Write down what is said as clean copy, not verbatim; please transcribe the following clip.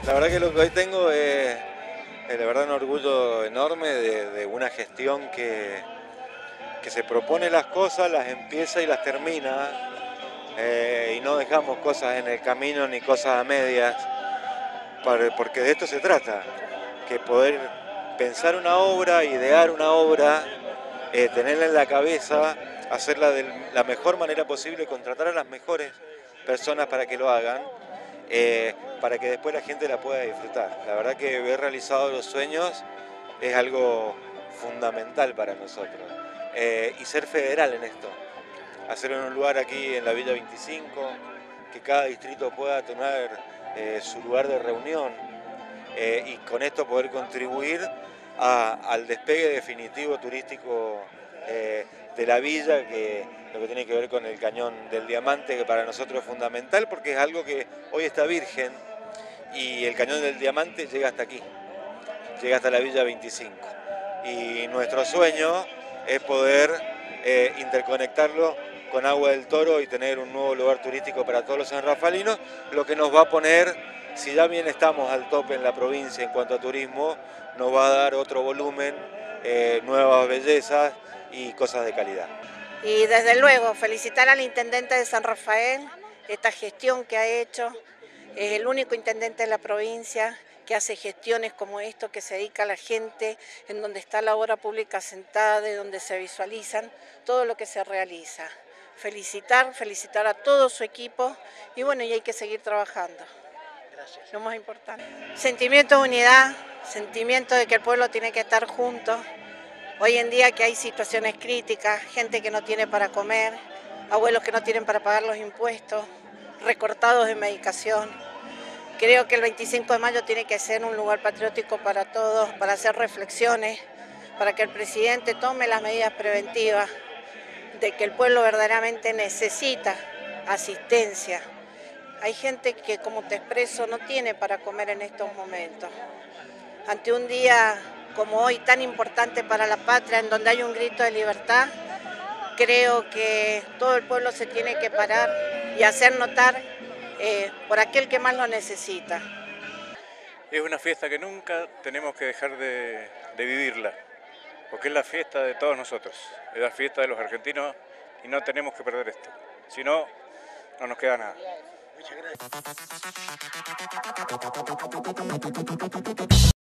La verdad que lo que hoy tengo es, la verdad, un orgullo enorme de una gestión que se propone las cosas, las empieza y las termina, y no dejamos cosas en el camino ni cosas a medias, porque de esto se trata, que poder pensar una obra, idear una obra, tenerla en la cabeza, hacerla de la mejor manera posible, contratar a las mejores personas para que lo hagan, para que después la gente la pueda disfrutar. La verdad que ver realizados los sueños es algo fundamental para nosotros. Y ser federal en esto, hacerlo en un lugar aquí en la Villa 25, que cada distrito pueda tener su lugar de reunión, y con esto poder contribuir al despegue definitivo turístico de la villa, que lo que tiene que ver con el Cañón del Diamante, que para nosotros es fundamental porque es algo que hoy está virgen, y el Cañón del Diamante llega hasta aquí, llega hasta la Villa 25. Y nuestro sueño es poder interconectarlo con Agua del Toro y tener un nuevo lugar turístico para todos los sanrafalinos, lo que nos va a poner, si ya bien estamos al tope en la provincia en cuanto a turismo, nos va a dar otro volumen, nuevas bellezas y cosas de calidad. Y desde luego felicitar al intendente de San Rafael, esta gestión que ha hecho, es el único intendente de la provincia que hace gestiones como esto, que se dedica a la gente, en donde está la obra pública sentada, de donde se visualizan todo lo que se realiza. Felicitar a todo su equipo y bueno, y hay que seguir trabajando. Gracias. Lo más importante. Sentimiento de unidad, sentimiento de que el pueblo tiene que estar junto. Hoy en día que hay situaciones críticas, gente que no tiene para comer, abuelos que no tienen para pagar los impuestos, recortados de medicación. Creo que el 25 de mayo tiene que ser un lugar patriótico para todos, para hacer reflexiones, para que el presidente tome las medidas preventivas de que el pueblo verdaderamente necesita asistencia. Hay gente que, como te expreso, no tiene para comer en estos momentos. Ante un día como hoy, tan importante para la patria, en donde hay un grito de libertad, creo que todo el pueblo se tiene que parar y hacer notar por aquel que más lo necesita. Es una fiesta que nunca tenemos que dejar de vivirla, porque es la fiesta de todos nosotros, es la fiesta de los argentinos y no tenemos que perder esto, si no, no nos queda nada. Muchas gracias.